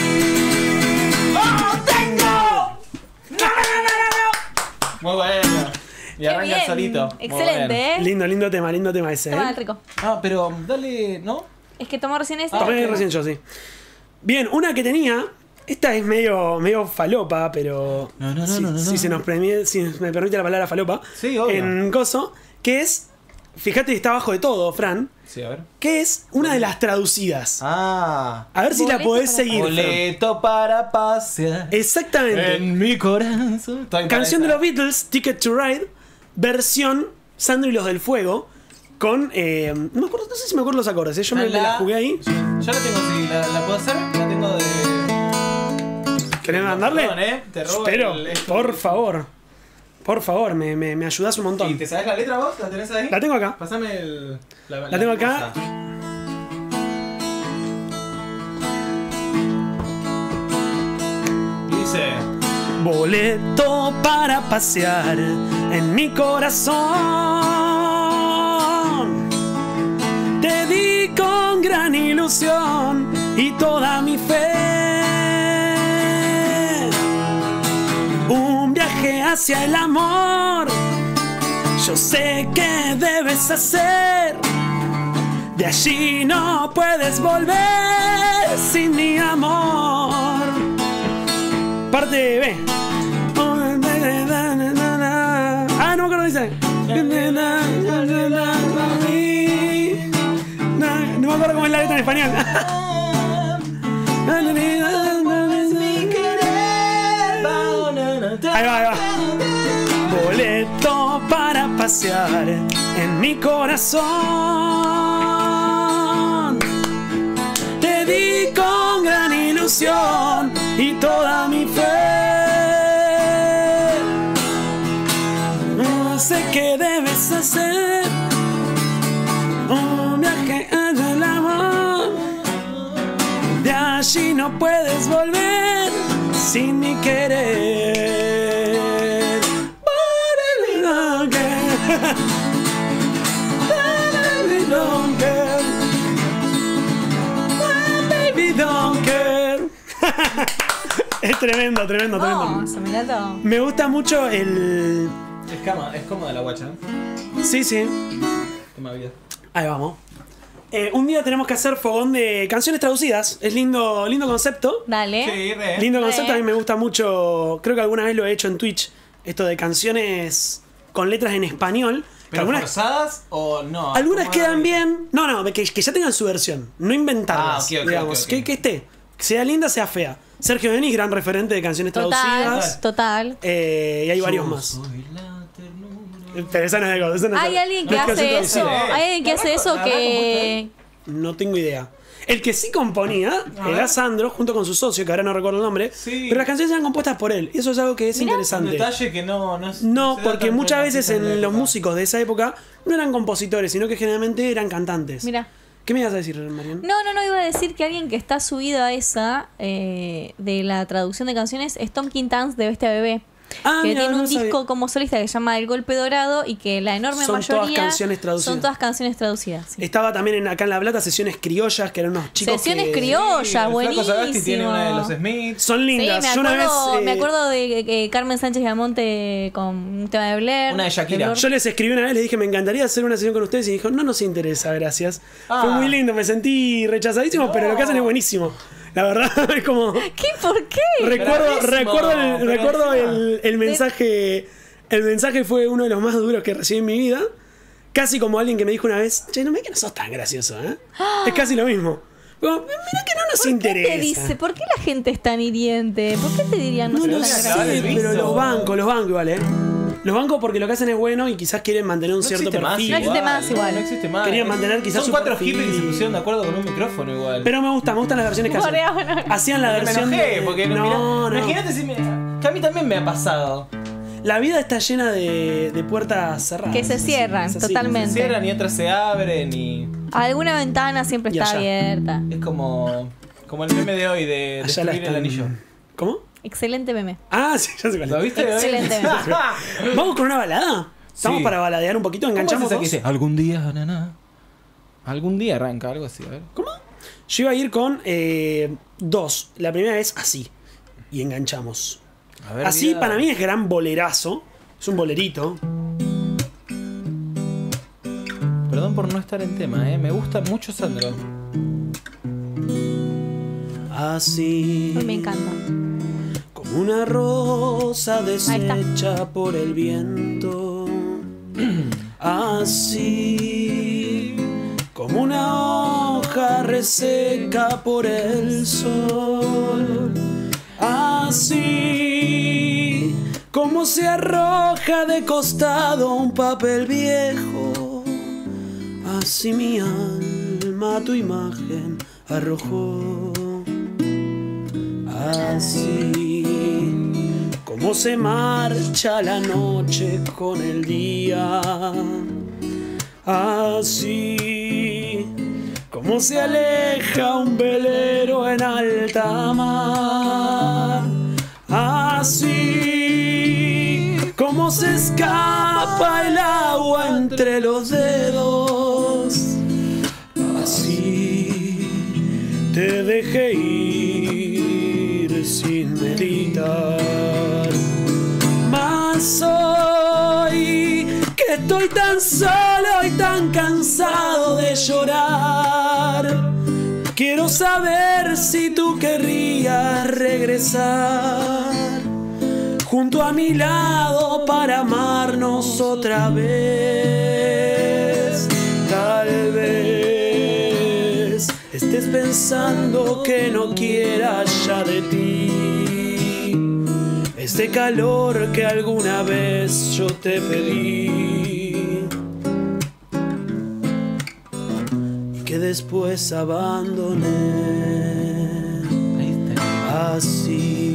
¡Oh, tengo! ¡No, no, no, no, no! Muy bueno. Y Qué arranca bien. solito. Muy Excelente, bueno. ¿eh? Lindo, lindo tema, lindo tema ese, Toma ¿eh? el rico. Ah, pero dale, ¿no? Es que tomó recién ese. Tomé ok. recién yo, sí. Bien, una que tenía. Esta es medio, medio falopa, pero. No, no, no, si, no, no, si no. se nos premie, si me permite la palabra falopa. Sí, obvio. En Coso, que es. Fíjate que está abajo de todo, Fran. Sí, a ver. Que es una de las traducidas. Ah. A ver si la Boleto podés para seguir. Fran. Boleto para pasear Exactamente. en mi corazón. Estoy Canción de para los Beatles, Ticket to Ride, versión Sandro y los del Fuego. Con. Eh, no, me acuerdo, no sé si me acuerdo los acordes, ¿eh? Yo me, me la jugué ahí. Yo la tengo, si la, la puedo hacer, la tengo de. ¿Querés mandarle? Perdón, ¿eh? Te robo Pero, el- esto. por favor. Por favor, me, me, me ayudás un montón. ¿Y te sabes la letra vos? ¿La tenés ahí? La tengo acá. Pásame el. La, La tengo acá. cosa. Dice. Boleto para pasear en mi corazón. Te di con gran ilusión y toda mi fe. Un viaje hacia el amor. Yo sé qué debes hacer. De allí no puedes volver sin mi amor. Parte B. Ah, no me acuerdo, dice. No me acuerdo cómo es la letra en español. Ahí va, ahí va. Boleto para pasear en mi corazón. Te di con gran ilusión y toda mi fe. No sé qué debes hacer. Un viaje hacia el amor. De allí no puedes volver sin mi querer. Baby, don't care. Baby, don't care. Baby, don't care. Es tremendo, tremendo, tremendo. Oh, se me da todo. Me gusta mucho el... Es, cama, es cómoda la guacha. Sí, sí. Toma vida. Ahí vamos. Eh, un día tenemos que hacer fogón de canciones traducidas. Es lindo, lindo concepto. Dale. Sí, re. Lindo Re. concepto, a mí me gusta mucho. Creo que alguna vez lo he hecho en Twitch. Esto de canciones con letras en español. Que ¿Pero algunas forzadas o no? algunas ¿Cómo quedan era? bien. No, no, que, que ya tengan su versión. No inventarlas. Ah, ok, ok, digamos. ok, ok. Que, que esté. Sea linda, sea fea. Sergio Denis, gran referente de canciones Total, traducidas. total. Eh, y hay Yo varios más. soy la ternura. Pero esa no es de cosa, esa no es Hay de- alguien que no es hace canción eso. traducida. Hay alguien que hace eso que. No tengo idea. El que sí componía era Sandro, junto con su socio, que ahora no recuerdo el nombre. Sí. Pero las canciones eran compuestas por él. Y eso es algo que es Un interesante. detalle que no... No, es- No, se da porque tanto muchas en veces artistas de en la los época. músicos de esa época no eran compositores, sino que generalmente eran cantantes. Mira. ¿Qué me ibas a decir, Marian? No, no, no, iba a decir que alguien que está subido a esa eh, de la traducción de canciones es Tom Quintans de Bestia Bebé. Ah, que mira, tiene no un sabía. disco como solista que se llama El Golpe Dorado y que la enorme Son todas mayoría canciones traducidas. son todas canciones traducidas. sí. Estaba también en, acá en La Plata sesiones criollas, que eran unos chicos Sesiones que criollas. Sí, el Flaco buenísimo. Sagasti tiene una de los Smiths. son Sí, lindas. me Yo una vez, acuerdo, eh, me acuerdo de que Carmen Sánchez Viamonte con un tema de Blair. Una de Shakira. Lord- Yo les escribí una vez, les dije, me encantaría hacer una sesión con ustedes. Y dijo, no nos interesa, gracias. Ah. Fue muy lindo, me sentí rechazadísimo, No. pero lo que hacen es buenísimo. La verdad, es como... ¿Qué? ¿Por qué? Recuerdo, Bravísimo, recuerdo, el, pero recuerdo encima- el, el mensaje. El mensaje fue uno de los más duros que recibí en mi vida. Casi como alguien que me dijo una vez, che, no me que no sos tan gracioso, ¿eh? Es casi lo mismo. Como, mira que no nos ¿Qué interesa. te dice? ¿Por qué la gente es tan hiriente? ¿Por qué te dirían no, No sos lo tan sé, gracioso? el pero visto. los bancos, los bancos igual, ¿eh? Los bancos porque lo que hacen es bueno y quizás quieren mantener un No cierto existe más perfil. No existe más igual. No existe más. Querían mantener quizás Son su cuatro perfil. hippies que se pusieron de acuerdo con un micrófono igual. Pero me gusta, me gustan las versiones que hacen. Bueno, bueno. Hacían la Porque me versión enojé, de... porque no, mirá, no. imagínate si me... que a mí también me ha pasado. La vida está llena de, de puertas cerradas. Que se cierran, Es así. totalmente. Se cierran y otras se abren y... Alguna ventana siempre Y está allá. abierta. Es como... Como el meme de hoy de Allá la destruir el están- anillo. ¿Cómo? Excelente meme. Ah, sí, ya sé cuál es. ¿Lo viste? Excelente. ¿Vamos con una balada? ¿Estamos Sí. para baladear un poquito? ¿Enganchamos ¿Cómo es esa que dos? dice? Algún día, na, na. Algún día arranca, algo así, a ver. ¿Cómo? Yo iba a ir con eh, dos. La primera es así. Y enganchamos. A ver, Así mira. para mí es gran bolerazo. Es un bolerito. Perdón por no estar en tema, eh. Me gusta mucho Sandro. Así. Uy, me encanta. Como una rosa está. deshecha por el viento. Así. Como una hoja reseca por el sol. Así. Como se arroja de costado un papel viejo. Así mi alma tu imagen arrojó. Así como se marcha la noche con el día. Así como se aleja un velero en alta mar. Así como se escapa el agua entre los dedos. Así te dejé ir sin meditar. Mas hoy que estoy tan solo y tan cansado de llorar. Quiero saber si tú querrías regresar junto a mi lado para amarnos otra vez. Tal vez estés pensando que no quiera ya de ti este calor que alguna vez yo te pedí y que después abandoné así.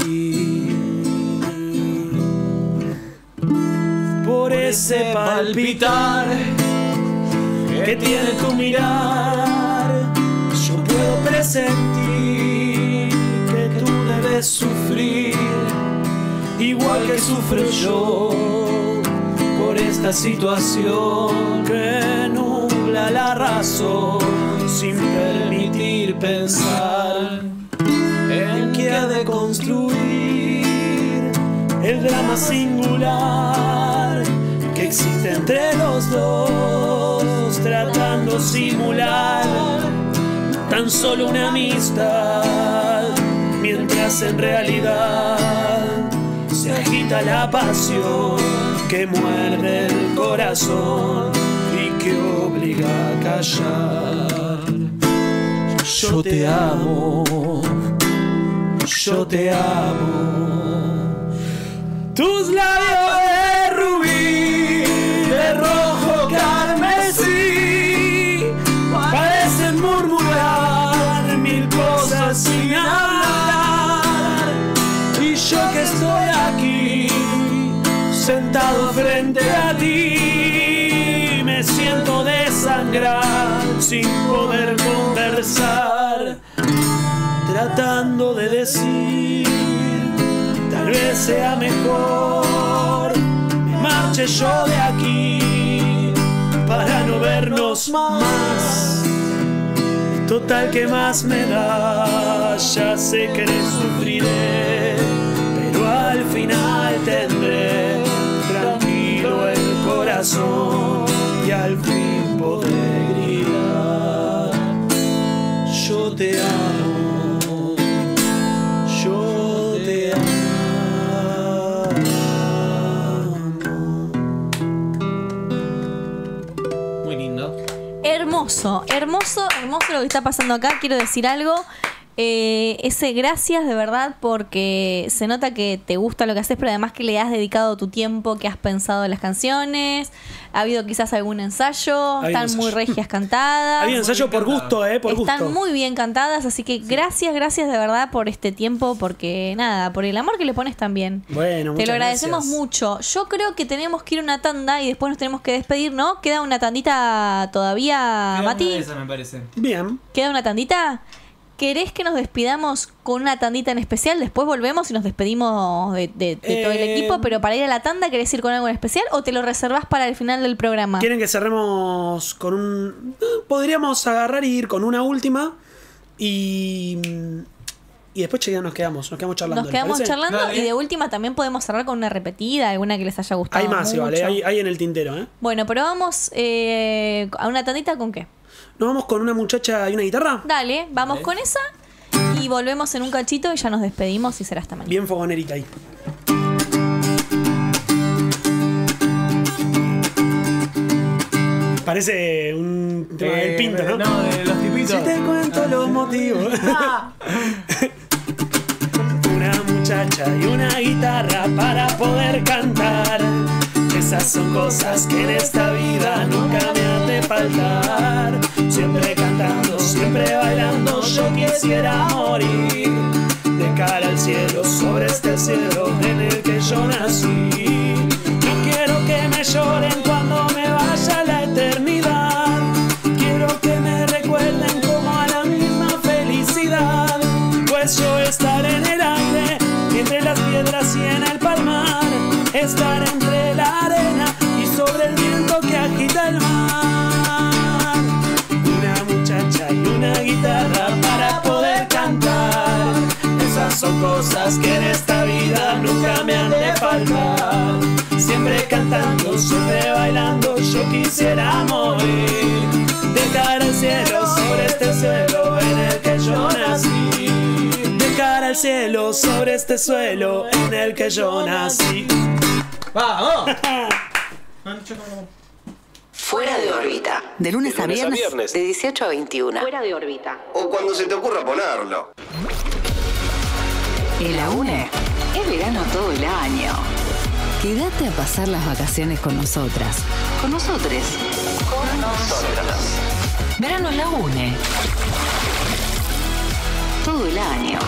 Por ese palpitar que tiene tu mirar, yo puedo presentir que tú debes sufrir igual que sufro yo por esta situación que nubla la razón sin permitir pensar en que ha de construir el drama singular que existe entre los dos, tratando simular tan solo una amistad, mientras en realidad se agita la pasión que muerde el corazón y que obliga a callar. Yo te amo, yo te amo. Tus labios de rubí, de rojo carmesí, parecen murmurar mil cosas sin hablar. Y yo que estoy aquí, sentado frente a ti, me siento desangrar sin poder conversar, tratando de decir tal vez sea mejor me marche yo de aquí para no vernos más. Total, que más me da, ya sé que sufriré, pero al final tendré tranquilo el corazón y al fin podré gritar: yo te amo, yo te amo. Muy lindo. Hermoso, hermoso, hermoso lo que está pasando acá. Quiero decir algo. Eh, ese gracias de verdad, porque se nota que te gusta lo que haces, pero además que le has dedicado tu tiempo, que has pensado en las canciones. Ha habido quizás algún ensayo. Había Están ensayo. muy regias cantadas. Había ensayo por gusto, eh, por Están gusto. muy bien cantadas, así que gracias, gracias de verdad por este tiempo, porque nada, por el amor que le pones también. Bueno, Te muchas lo agradecemos gracias. mucho. Yo creo que tenemos que ir a una tanda y después nos tenemos que despedir, ¿no? Queda una tandita todavía, Mati. Esa me parece. Bien. ¿Queda una tandita? ¿Querés que nos despidamos con una tandita en especial? Después volvemos y nos despedimos de, de- de todo el Eh, equipo, pero para ir a la tanda, ¿querés ir con algo en especial o te lo reservás para el final del programa? ¿Quieren que cerremos con un... Podríamos agarrar y ir con una última y... Y después che, nos quedamos, nos quedamos charlando. Nos ¿les quedamos parece? charlando Dale. y de última también podemos cerrar con una repetida, alguna que les haya gustado Hay más, sí, vale, mucho. hay, hay en el tintero, ¿eh? Bueno, pero vamos eh, a una tandita con qué. ¿Nos vamos con una muchacha y una guitarra? Dale, vamos Dale. con esa y volvemos en un cachito y ya nos despedimos y será hasta mañana. Bien fogonerita ahí. Parece un tema del Eh, Pinto, ¿no? No, de los tipitos. Si te cuento los motivos. Una muchacha y una guitarra para poder cantar. Esas son cosas que en esta vida nunca me han de faltar. Siempre cantando, siempre bailando, yo quisiera morir de cara al cielo, sobre este cielo en el que yo nací. No quiero que me lloren cuando me vaya la eternidad. Quiero que me recuerden como a la misma felicidad. Pues yo estaré en el aire, entre las piedras y en el palmar. Estar entre la arena y sobre el viento que agita el mar. Una muchacha y una guitarra para poder cantar. Esas son cosas que en esta vida nunca me han de faltar. siempre cantando, siempre bailando, yo quisiera morir. Dejar el cielo sobre este suelo en el que yo nací. Dejar el cielo sobre este suelo en el que yo nací. ¡Vamos! Fuera de órbita. De lunes, a, viernes, a viernes, de dieciocho a veintiuno. Fuera de órbita. O cuando se te ocurra ponerlo. El A U N E es verano todo el año. Quédate a pasar las vacaciones con nosotras. Con nosotres. Con nosotras. Verano en la U N E. Todo el año.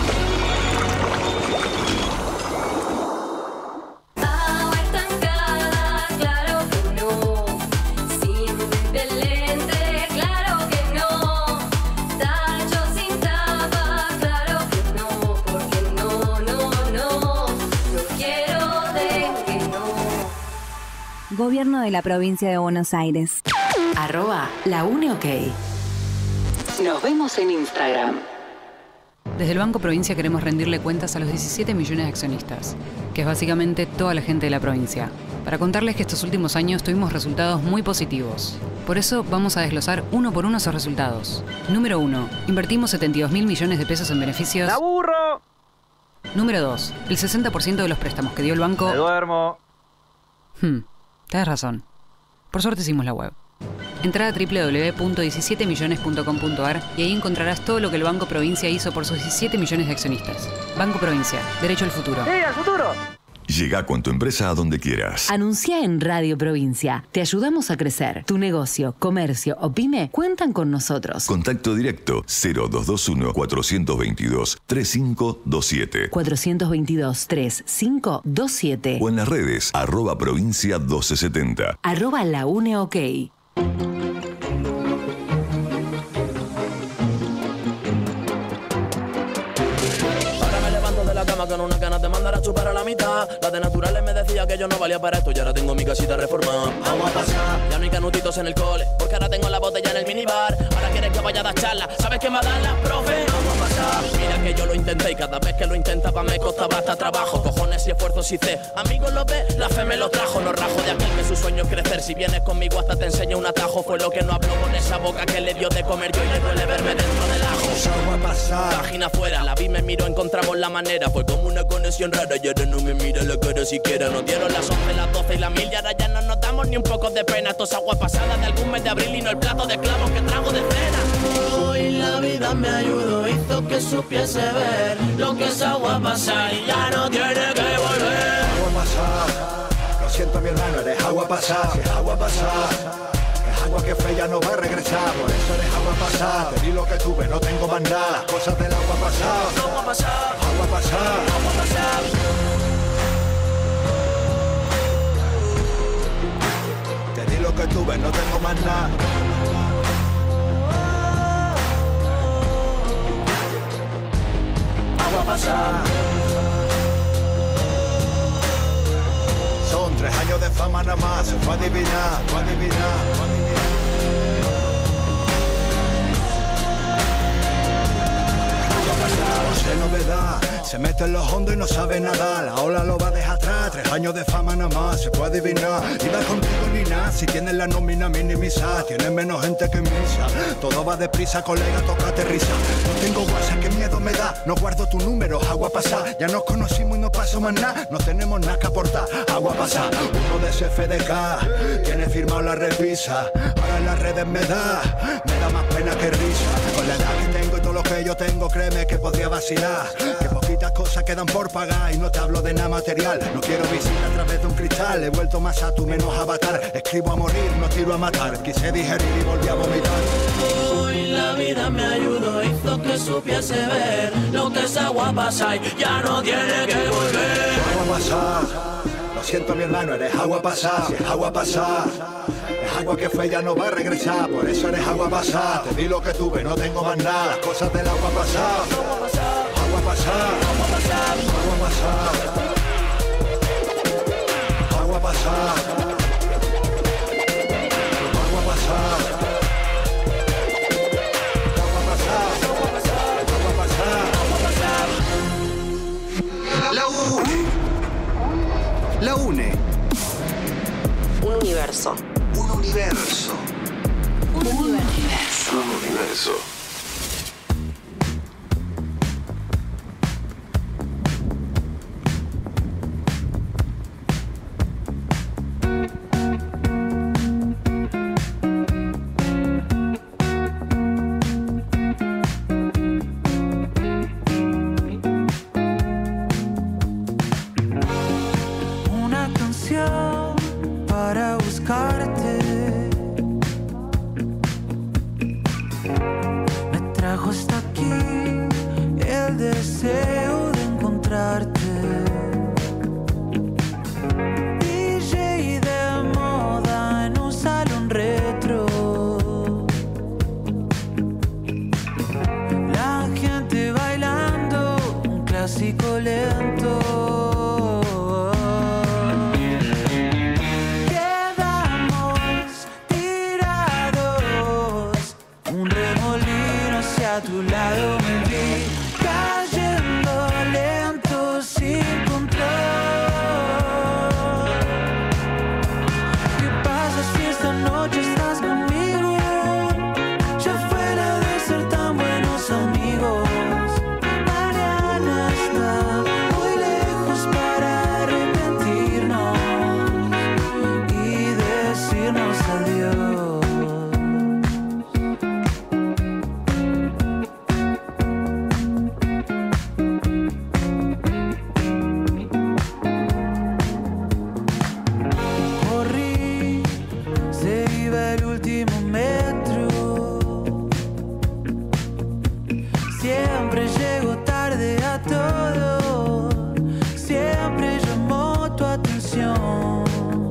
Gobierno de la Provincia de Buenos Aires. Arroba la UNE OK. Nos vemos en Instagram. Desde el Banco Provincia queremos rendirle cuentas a los diecisiete millones de accionistas, que es básicamente toda la gente de la provincia, para contarles que estos últimos años tuvimos resultados muy positivos. Por eso vamos a desglosar uno por uno esos resultados. Número uno. Invertimos setenta y dos mil millones de pesos en beneficios. ¡La burro! Número dos. El sesenta por ciento de los préstamos que dio el banco... ¡Me duermo! Hmm, tenés razón. Por suerte hicimos la web. Entrá a doble u doble u doble u punto diecisiete millones punto com punto a r y ahí encontrarás todo lo que el Banco Provincia hizo por sus diecisiete millones de accionistas. Banco Provincia, derecho al futuro. ¡Sí, al futuro! Llega con tu empresa a donde quieras. Anuncia en Radio Provincia. Te ayudamos a crecer. Tu negocio, comercio o pyme cuentan con nosotros. Contacto directo cero dos dos uno, cuatro dos dos, tres cinco dos siete. cuatro dos dos, tres cinco dos siete. O en las redes, arroba provincia doce setenta. Arroba la UNE OK. Con una ganas de mandar a chupar a la mitad. La de naturales me decía que yo no valía para esto y ahora tengo mi casita reformada. Vamos a pasar. Ya no hay canutitos en el cole, porque ahora tengo la botella en el minibar. Ahora quieres que vaya a dar charla, ¿sabes qué me dan las profe? Vamos a pasar. Mira que yo lo intenté y cada vez que lo intentaba me costaba hasta trabajo. Cojones y esfuerzos hice. Amigos lo ve, la fe me lo trajo. No rajo de aquel que su sueño es crecer. Si vienes conmigo hasta te enseño un atajo. Fue lo que no habló con esa boca que le dio de comer yo y le duele verme dentro del ajo. Vamos a pasar. Página afuera, la vi, me miró, encontramos la manera. Fue como una conexión rara y ahora no me mira la cara siquiera. Nos dieron las once, las doce y la mil y ahora ya no nos damos ni un poco de pena. Esto es agua pasada de algún mes de abril y no el plato de clavos que trago de cena. Hoy la vida me ayudó, hizo que supiese ver lo que es agua pasar y ya no tiene que volver. Agua pasar, lo siento mi hermano, eres agua pasar, si es agua pasar. Agua que fue ya no va a regresar, por eso eres agua pasada. Te di lo que tuve, no tengo más nada. Las cosas del agua pasada. Agua pasada, agua pasada, agua pasada. Te di lo que tuve, no tengo más nada. Agua pasada. Son tres años de fama nada más, se fue a adivinar, fue a adivinar, fue a adivinar. No sé novedad, se mete en los hondos y no sabe nada. La ola lo va a dejar atrás, tres años de fama nada más, se puede adivinar. Iba contigo ni nada, si tienes la nómina minimizada. Tienes menos gente que en misa, todo va deprisa, colega, tócate risa. No tengo WhatsApp, qué miedo me da, no guardo tu número, agua pasada. Ya nos conocimos y no pasó más nada, no tenemos nada que aportar, agua pasada. Uno de ese F D K, tiene firmado la revisa. Ahora en las redes me da, me da más pena que risa. Con la edad que tengo y todo lo que yo tengo, créeme que podría vacilar. Que poquitas cosas quedan por pagar y no te hablo de nada material. No quiero visitar a través de un cristal, he vuelto más a tu menos avatar. Escribo a morir, no tiro a matar, quise digerir y volví a vomitar. Hoy la vida me ayudó, hizo que supiese ver lo que es agua pasar y ya no tiene que volver. Agua pasar, lo siento mi hermano, eres agua pasar, si es agua pasar. Es agua que fue ya no va a regresar, por eso eres agua pasada. Te di lo que tuve, no tengo más nada, las cosas del agua pasada. Agua pasada, agua pasada, agua pasada, agua pasada. Agua pasada, agua pasada, agua pasada, agua pasada. La UNE. La UNE. Un universo. Un universo. Un universo. Un universo. Una canción para buscarte me trajo hasta aquí el deseo de encontrarte. D J de moda en un salón retro. La gente bailando un clásico lento. A tu lado me vi cayendo lento sin control. ¿Qué pasa si esta noche estás conmigo? Ya fuera de ser tan buenos amigos. Mañana está muy lejos para arrepentirnos y decirnos adiós. Siempre llego tarde a todo, siempre llamó tu atención.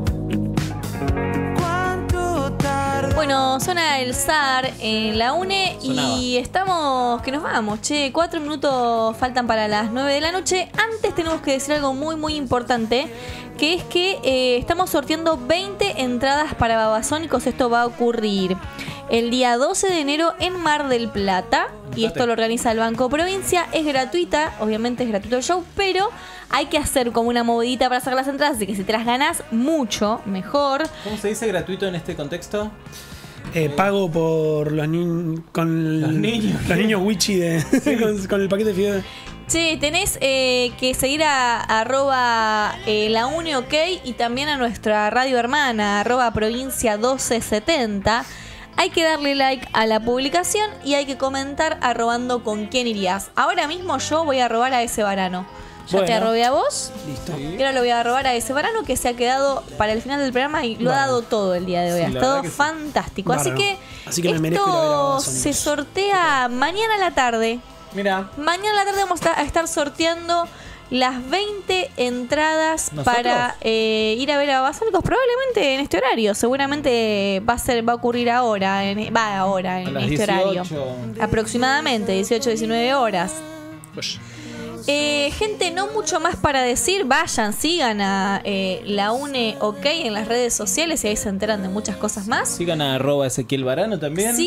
¿Cuánto tarda? Bueno, suena el S A R en la UNE Sonaba. y estamos, que nos vamos, che, cuatro minutos faltan para las nueve de la noche. Antes tenemos que decir algo muy muy importante, que es que eh, estamos sorteando veinte entradas para Babasónicos. Esto va a ocurrir el día doce de enero en Mar del Plata. Y esto lo organiza el Banco Provincia. Es gratuita, obviamente es gratuito el show, pero hay que hacer como una movidita para sacar las entradas. Así que si te las ganas, mucho mejor. ¿Cómo se dice gratuito en este contexto? Eh, pago por los niños. Con los niños. Los niños Wichi de, sí. con, con el paquete de fideos. Che, tenés eh, que seguir a, a arroba eh, la uni ok y también a nuestra radio hermana, arroba provincia doce setenta. Hay que darle like a la publicación y hay que comentar arrobando con quién irías. Ahora mismo yo voy a robar a ese varano. Ya Bueno. te arrobé a vos. Listo. Y ahora lo voy a robar a ese varano que se ha quedado para el final del programa y lo ha dado todo el día de hoy. Sí, ha la estado verdad que sí. fantástico. Así Bárbaro. que, Así que me merezco ir a ver a esto Babasónicos. se sortea mañana a la tarde. Mira. Mañana a la tarde vamos a estar sorteando las veinte entradas ¿Nosotros? para eh, ir a ver a Babasónicos, probablemente en este horario. Seguramente va a ser, va a ocurrir ahora, en, va ahora en A las este horario. dieciocho. Aproximadamente dieciocho, diecinueve horas. Eh, gente, no mucho más para decir. Vayan, sigan a eh, la UNE OK en las redes sociales y ahí se enteran de muchas cosas más. Sigan a arroba Ezequiel Varano también. Sí.